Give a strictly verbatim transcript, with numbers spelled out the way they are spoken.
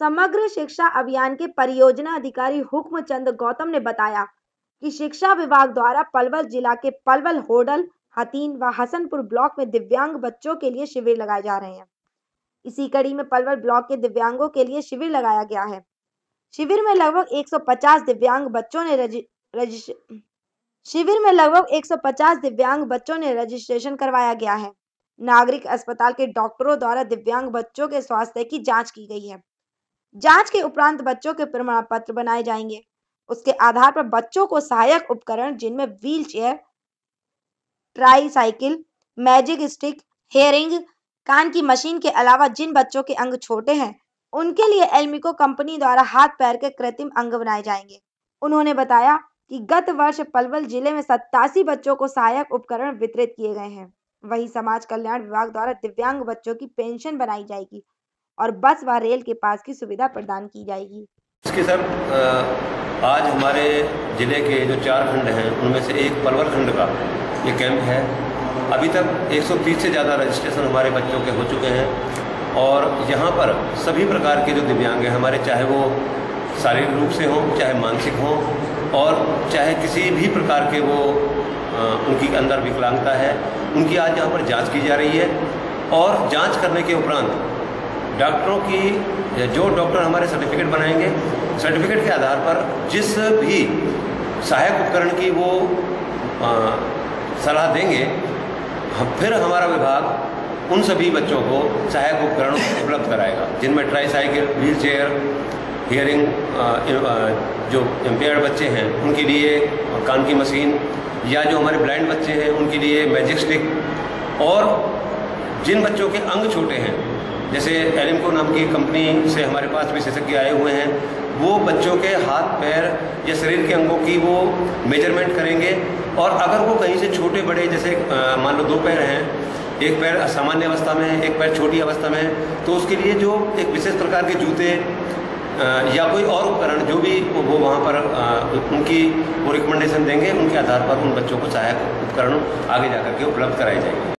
समग्र शिक्षा अभियान के परियोजना अधिकारी हुक्मचंद गौतम ने बताया कि शिक्षा विभाग द्वारा पलवल जिला के पलवल, होडल, हथीन व हसनपुर ब्लॉक में दिव्यांग बच्चों के लिए शिविर लगाए जा रहे हैं। इसी कड़ी में पलवल ब्लॉक के दिव्यांगों के लिए शिविर लगाया गया है। शिविर में लगभग एक सौ पचास दिव्यांग बच्चों ने रजिस्ट्रेशन शिविर में लगभग एक सौ पचास दिव्यांग बच्चों ने रजिस्ट्रेशन करवाया गया है। नागरिक अस्पताल के डॉक्टरों द्वारा दिव्यांग बच्चों के स्वास्थ्य की जांच की गई है। जांच के उपरांत बच्चों के प्रमाण पत्र बनाए जाएंगे। उसके आधार पर बच्चों को सहायक उपकरण जिनमें wheel chair, tricycle, magic stick, hearing, कान की मशीन के अलावा जिन बच्चों के अंग छोटे हैं उनके लिए एल्मिको कंपनी द्वारा हाथ पैर के कृत्रिम अंग बनाए जाएंगे। उन्होंने बताया कि गत वर्ष पलवल जिले में सत्तासी बच्चों को सहायक उपकरण वितरित किए गए हैं। वहीं समाज कल्याण विभाग द्वारा दिव्यांग बच्चों की पेंशन बनाई जाएगी और बस व रेल के पास की सुविधा प्रदान की जाएगी। इसके सर आज हमारे जिले के जो चार खंड हैं उनमें से एक पलवल खंड का ये कैंप है। अभी तक एक सौ तीस से ज़्यादा रजिस्ट्रेशन हमारे बच्चों के हो चुके हैं और यहाँ पर सभी प्रकार के जो दिव्यांग हैं हमारे, चाहे वो शारीरिक रूप से हों, चाहे मानसिक हों और चाहे किसी भी प्रकार के वो आ, उनकी अंदर विकलांगता है, उनकी आज यहाँ पर जांच की जा रही है। और जांच करने के उपरांत डॉक्टरों की जो डॉक्टर हमारे सर्टिफिकेट बनाएंगे, सर्टिफिकेट के आधार पर जिस भी सहायक उपकरण की वो आ, सलाह देंगे, फिर हमारा विभाग उन सभी बच्चों को सहायक उपकरण उपलब्ध कराएगा, जिनमें ट्राईसाइकिल, व्हील चेयर, हियरिंग, जो इम्पेयर्ड बच्चे हैं उनके लिए कान की मशीन, या जो हमारे ब्लाइंड बच्चे हैं उनके लिए मैजिक स्टिक, और जिन बच्चों के अंग छोटे हैं, जैसे एल्मिको नाम की कंपनी से हमारे पास विशेषज्ञ आए हुए हैं, वो बच्चों के हाथ पैर या शरीर के अंगों की वो मेजरमेंट करेंगे। और अगर वो कहीं से छोटे बड़े, जैसे मान लो दो पैर हैं, एक पैर सामान्य अवस्था में है, एक पैर छोटी अवस्था में है, तो उसके लिए जो एक विशेष प्रकार के जूते या कोई और उपकरण जो भी वो वहाँ पर उनकी वो रिकमेंडेशन देंगे, उनके आधार पर उन बच्चों को सहायक उपकरण आगे जाकर के उपलब्ध कराए जाएंगे।